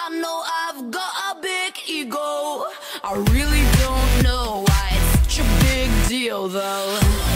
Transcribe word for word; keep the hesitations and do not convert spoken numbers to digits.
I know I've got a big ego. I really don't know why it's such a big deal though.